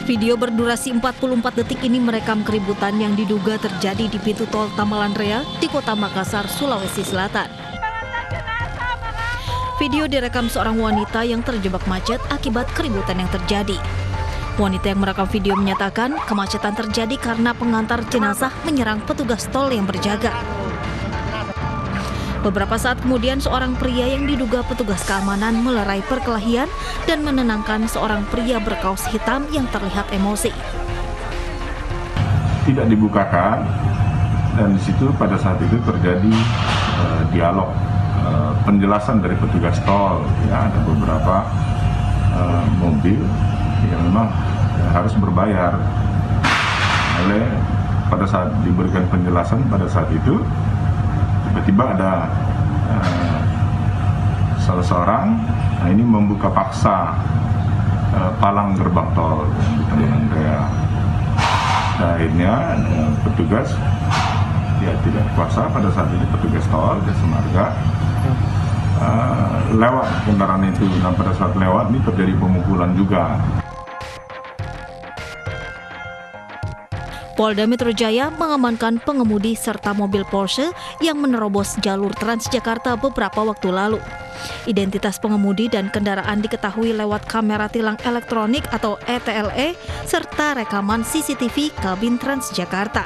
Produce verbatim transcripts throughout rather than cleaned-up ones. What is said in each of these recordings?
Video berdurasi empat puluh empat detik ini merekam keributan yang diduga terjadi di pintu tol Tamalan Rea di Kota Makassar, Sulawesi Selatan. Video direkam seorang wanita yang terjebak macet akibat keributan yang terjadi. Wanita yang merekam video menyatakan kemacetan terjadi karena pengantar jenazah menyerang petugas tol yang berjaga. Beberapa saat kemudian seorang pria yang diduga petugas keamanan melerai perkelahian dan menenangkan seorang pria berkaos hitam yang terlihat emosi. Tidak dibukakan dan di situ pada saat itu terjadi uh, dialog uh, penjelasan dari petugas tol. Ya, ada beberapa uh, mobil yang memang ya, harus berbayar. Oleh pada saat diberikan penjelasan pada saat itu tiba-tiba ada uh, salah seorang, nah ini membuka paksa uh, palang gerbang tol di Tamalan Rea. Nah, akhirnya uh, petugas ya tidak kuasa pada saat itu petugas tol Jasa Marga uh, lewat kendaraan itu. Dan pada saat lewat ini terjadi pemukulan juga. Polda Metro Jaya mengamankan pengemudi serta mobil Porsche yang menerobos jalur Transjakarta beberapa waktu lalu. Identitas pengemudi dan kendaraan diketahui lewat kamera tilang elektronik atau E T L E serta rekaman C C T V kabin Transjakarta.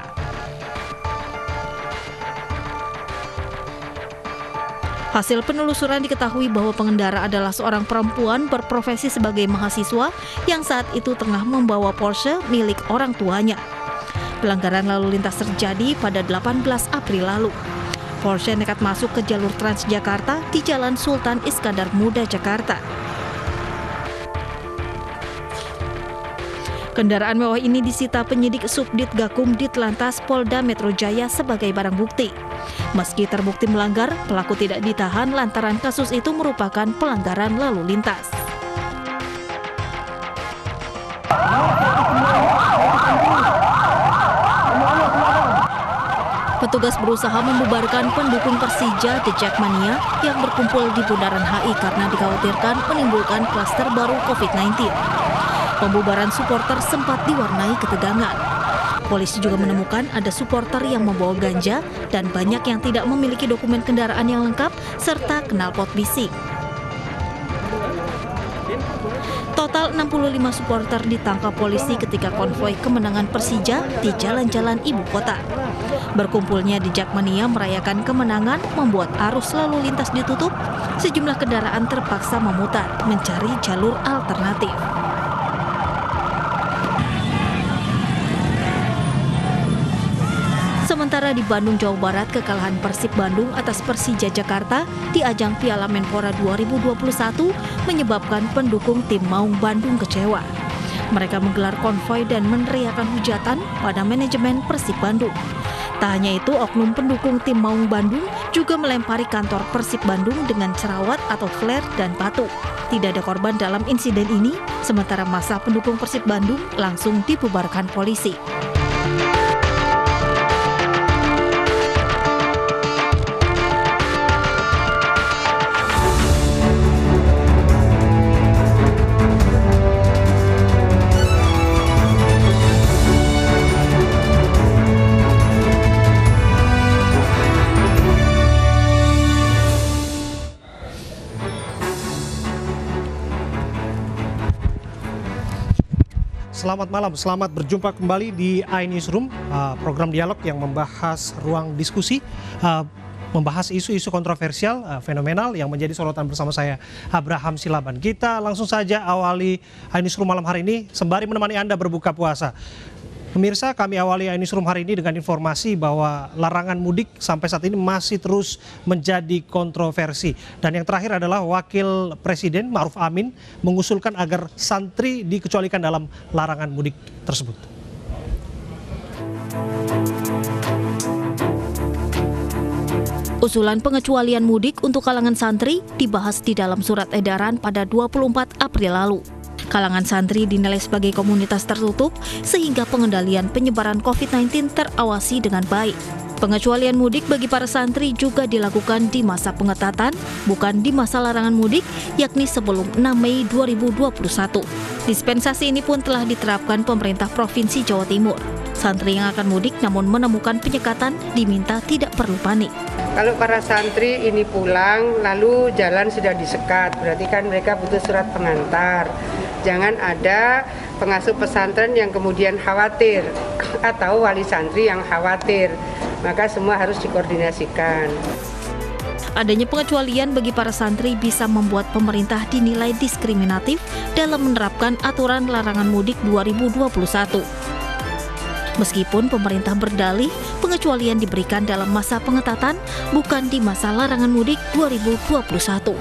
Hasil penelusuran diketahui bahwa pengendara adalah seorang perempuan berprofesi sebagai mahasiswa yang saat itu tengah membawa Porsche milik orang tuanya. Pelanggaran lalu lintas terjadi pada delapan belas April lalu. Porsche nekat masuk ke jalur Transjakarta di Jalan Sultan Iskandar Muda, Jakarta. Kendaraan mewah ini disita penyidik Subdit Gakum Ditlantas Polda Metro Jaya sebagai barang bukti. Meski terbukti melanggar, pelaku tidak ditahan lantaran kasus itu merupakan pelanggaran lalu lintas. Petugas berusaha membubarkan pendukung Persija The Jackmania yang berkumpul di Bundaran H I karena dikhawatirkan menimbulkan klaster baru covid sembilan belas. Pembubaran supporter sempat diwarnai ketegangan. Polisi juga menemukan ada supporter yang membawa ganja dan banyak yang tidak memiliki dokumen kendaraan yang lengkap serta knalpot bising. Total enam puluh lima supporter ditangkap polisi ketika konvoi kemenangan Persija di jalan-jalan ibu kota. Berkumpulnya di Jackmania merayakan kemenangan membuat arus lalu lintas ditutup, sejumlah kendaraan terpaksa memutar mencari jalur alternatif. Sementara di Bandung, Jawa Barat, kekalahan Persib Bandung atas Persija Jakarta di ajang Piala Menpora dua ribu dua puluh satu menyebabkan pendukung tim Maung Bandung kecewa. Mereka menggelar konvoi dan meneriakan hujatan pada manajemen Persib Bandung. Tak hanya itu, oknum pendukung tim Maung Bandung juga melempari kantor Persib Bandung dengan cerawat atau flare dan batu. Tidak ada korban dalam insiden ini, sementara massa pendukung Persib Bandung langsung dibubarkan polisi. Selamat malam, selamat berjumpa kembali di iNewsroom, uh, program dialog yang membahas ruang diskusi, uh, membahas isu-isu kontroversial, uh, fenomenal yang menjadi sorotan bersama saya, Abraham Silaban. Kita langsung saja awali iNewsroom malam hari ini sembari menemani Anda berbuka puasa. Pemirsa, kami awali iNewsroom hari ini dengan informasi bahwa larangan mudik sampai saat ini masih terus menjadi kontroversi. Dan yang terakhir adalah Wakil Presiden Ma'ruf Amin mengusulkan agar santri dikecualikan dalam larangan mudik tersebut. Usulan pengecualian mudik untuk kalangan santri dibahas di dalam surat edaran pada dua puluh empat April lalu. Kalangan santri dinilai sebagai komunitas tertutup sehingga pengendalian penyebaran covid sembilan belas terawasi dengan baik. Pengecualian mudik bagi para santri juga dilakukan di masa pengetatan, bukan di masa larangan mudik, yakni sebelum enam Mei dua ribu dua puluh satu. Dispensasi ini pun telah diterapkan pemerintah Provinsi Jawa Timur. Santri yang akan mudik namun menemukan penyekatan diminta tidak perlu panik. Kalau para santri ini pulang lalu jalan sudah disekat, berarti kan mereka butuh surat pengantar. Jangan ada pengasuh pesantren yang kemudian khawatir atau wali santri yang khawatir. Maka semua harus dikoordinasikan. Adanya pengecualian bagi para santri bisa membuat pemerintah dinilai diskriminatif dalam menerapkan aturan larangan mudik dua ribu dua puluh satu. Meskipun pemerintah berdalih pengecualian diberikan dalam masa pengetatan, bukan di masa larangan mudik dua ribu dua puluh satu.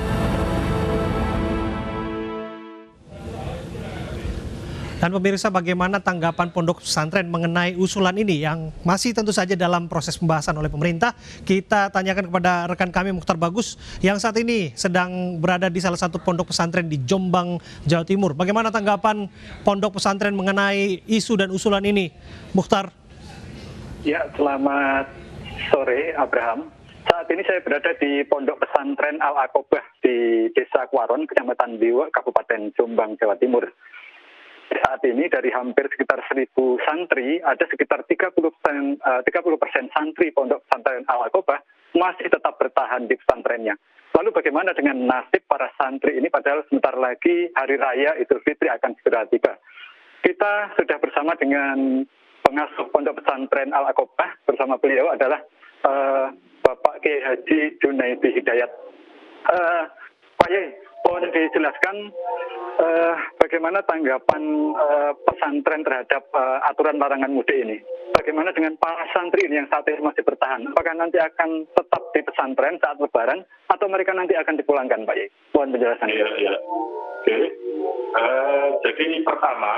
Dan pemirsa, bagaimana tanggapan pondok pesantren mengenai usulan ini yang masih tentu saja dalam proses pembahasan oleh pemerintah? Kita tanyakan kepada rekan kami Mukhtar Bagus yang saat ini sedang berada di salah satu pondok pesantren di Jombang, Jawa Timur. Bagaimana tanggapan pondok pesantren mengenai isu dan usulan ini, Mukhtar? Ya, selamat sore Abraham. Saat ini saya berada di pondok pesantren Al-Aqobah di Desa Kwaron, Kecamatan Diwe, Kabupaten Jombang, Jawa Timur. Saat ini dari hampir sekitar seribu santri, ada sekitar tiga puluh persen, uh, tiga puluh persen santri pondok pesantren Al-Aqobah masih tetap bertahan di pesantrennya. Lalu bagaimana dengan nasib para santri ini padahal sebentar lagi Hari Raya Idul Fitri akan segera tiba. Kita sudah bersama dengan pengasuh pondok pesantren Al-Aqobah, bersama beliau adalah uh, Bapak Kiai Haji Junaidi Hidayat. Uh, Pak Yai, mohon dijelaskan Uh, bagaimana tanggapan uh, pesantren terhadap uh, aturan larangan mudik ini? Bagaimana dengan para santri ini yang saat ini masih bertahan? Apakah nanti akan tetap di pesantren saat Lebaran atau mereka nanti akan dipulangkan, Pak Yai? Mohon penjelasan. Iya, iya. Oke. Uh, jadi pertama,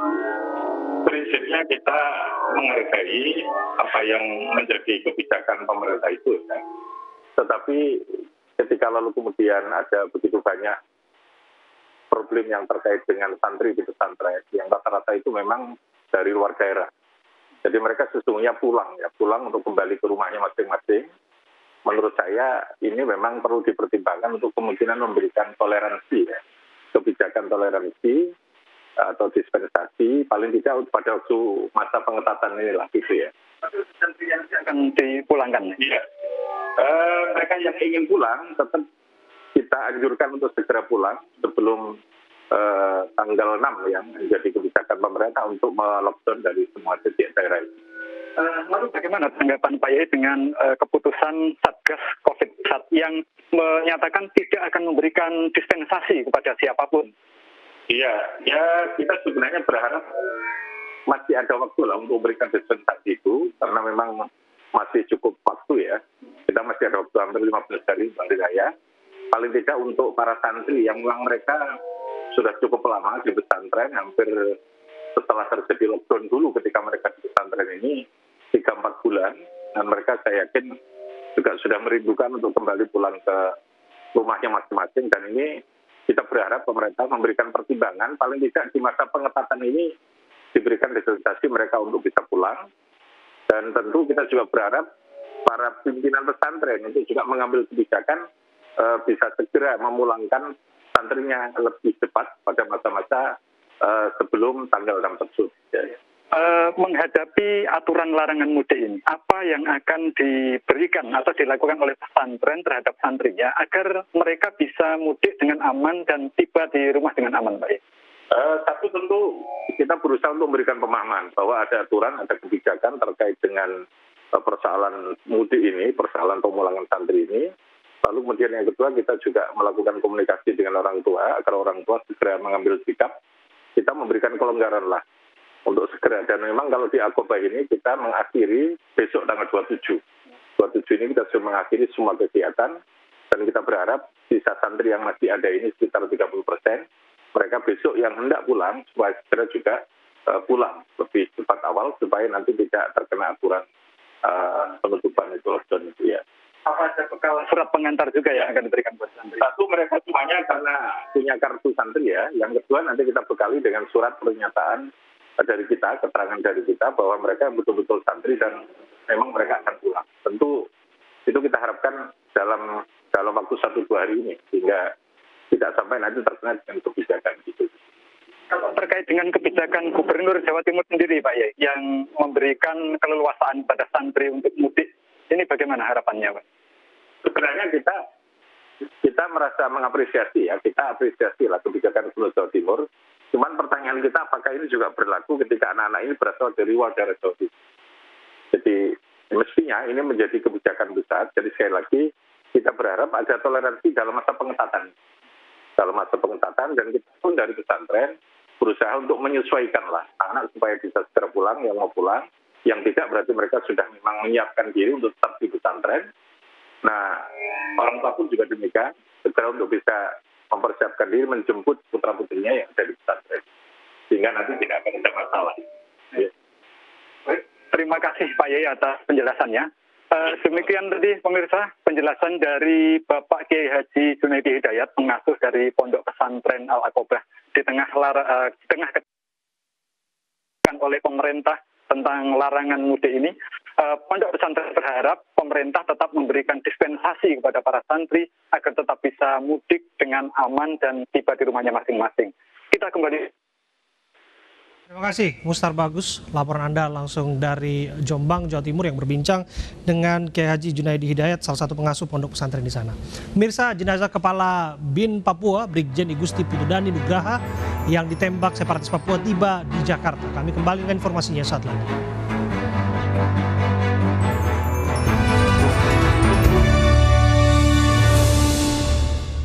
prinsipnya kita menghargai apa yang menjadi kebijakan pemerintah itu. Ya. Tetapi ketika lalu kemudian ada begitu banyak problem yang terkait dengan santri di pesantren yang rata-rata itu memang dari luar daerah. Jadi mereka sesungguhnya pulang ya, pulang untuk kembali ke rumahnya masing-masing. Menurut saya ini memang perlu dipertimbangkan untuk kemungkinan memberikan toleransi ya, kebijakan toleransi atau dispensasi paling tidak pada waktu masa pengetatan ini lah gitu ya. Santri yang akan dipulangkan. Iya. Uh, mereka yang ingin pulang tetap kita anjurkan untuk segera pulang sebelum uh, tanggal enam yang menjadi kebijakan pemerintah untuk melockdown dari semua titik daerah itu. Uh, lalu bagaimana tanggapan Pak Yai dengan uh, keputusan Satgas COVID yang menyatakan tidak akan memberikan dispensasi kepada siapapun? Iya, ya kita sebenarnya berharap masih ada waktu lah untuk memberikan dispensasi itu karena memang masih cukup waktu ya. Kita masih ada waktu hampir lima belas hari Hari Raya. Paling tidak untuk para santri yang memang mereka sudah cukup lama di pesantren, hampir setelah terjadi lockdown dulu ketika mereka di pesantren ini tiga sampai empat bulan, dan mereka saya yakin juga sudah merindukan untuk kembali pulang ke rumahnya masing-masing, dan ini kita berharap pemerintah memberikan pertimbangan, paling tidak di masa pengetatan ini diberikan dispensasi mereka untuk bisa pulang, dan tentu kita juga berharap para pimpinan pesantren untuk juga mengambil kebijakan bisa segera memulangkan santrinya lebih cepat pada masa-masa uh, sebelum tanggal enam tersebut. Ya. Uh, menghadapi aturan larangan mudik ini, apa yang akan diberikan atau dilakukan oleh pesantren terhadap santrinya agar mereka bisa mudik dengan aman dan tiba di rumah dengan aman, Pak? Uh, satu tentu kita berusaha untuk memberikan pemahaman bahwa ada aturan, ada kebijakan terkait dengan uh, persoalan mudik ini, persoalan pemulangan santri ini. Lalu kemudian yang kedua kita juga melakukan komunikasi dengan orang tua agar orang tua segera mengambil sikap. Kita memberikan kelonggaran lah untuk segera. Dan memang kalau di Aqobah ini kita mengakhiri besok tanggal dua puluh tujuh. dua puluh tujuh ini kita sudah mengakhiri semua kegiatan dan kita berharap sisa santri yang masih ada ini sekitar tiga puluh persen. Mereka besok yang hendak pulang supaya segera juga uh, pulang lebih cepat awal supaya nanti tidak terkena aturan uh, penutupan itu lockdown itu ya. Apa ada bekal surat pengantar juga yang akan diberikan buat santri? Satu, mereka semuanya karena punya kartu santri ya. Yang kedua, nanti kita bekali dengan surat pernyataan dari kita, keterangan dari kita bahwa mereka betul-betul santri dan memang mereka akan pulang. Tentu itu kita harapkan dalam dalam waktu satu dua hari ini, sehingga tidak sampai nanti terkena dengan kebijakan itu. Kalau terkait dengan kebijakan Gubernur Jawa Timur sendiri, Pak Yai, yang memberikan keleluasaan pada santri untuk mudik, ini bagaimana harapannya, Pak? Sebenarnya kita kita merasa mengapresiasi ya, kita apresiasi lah kebijakan Gubernur Jawa Timur. Cuman pertanyaan kita, apakah ini juga berlaku ketika anak-anak ini berasal dari luar daerah Jawa Timur? Jadi mestinya ini menjadi kebijakan besar. Jadi sekali lagi kita berharap ada toleransi dalam masa pengetatan. Dalam masa pengetatan, dan kita pun dari pesantren berusaha untuk menyesuaikan lah anak supaya bisa segera pulang, yang mau pulang, yang tidak berarti mereka sudah memang menyiapkan diri untuk tetap di pesantren. Nah, orang tua pun juga demikian, segera untuk bisa mempersiapkan diri menjemput putra-putrinya yang ada di pesantren, sehingga nanti tidak akan ada masalah. Ya. Terima kasih Pak Yai atas penjelasannya. Uh, demikian tadi pemirsa penjelasan dari Bapak Kiai Haji Junaidi Hidayat, pengasuh dari Pondok Pesantren Al-Aqobah di tengah lara, uh, di tengah oleh pemerintah tentang larangan mudik ini. Uh, Pondok Pesantren berharap pemerintah tetap memberikan dispensasi kepada para santri agar tetap bisa mudik dengan aman dan tiba di rumahnya masing-masing. Kita kembali. Terima kasih Mustar Bagus, laporan Anda langsung dari Jombang, Jawa Timur yang berbincang dengan Kiai Haji Junaidi Hidayat, salah satu pengasuh pondok pesantren di sana. Pemirsa, jenazah Kepala Bin Papua, Brigjen Igusti Putudani Nugraha yang ditembak separatis Papua tiba di Jakarta. Kami kembali dengan informasinya saat lagi.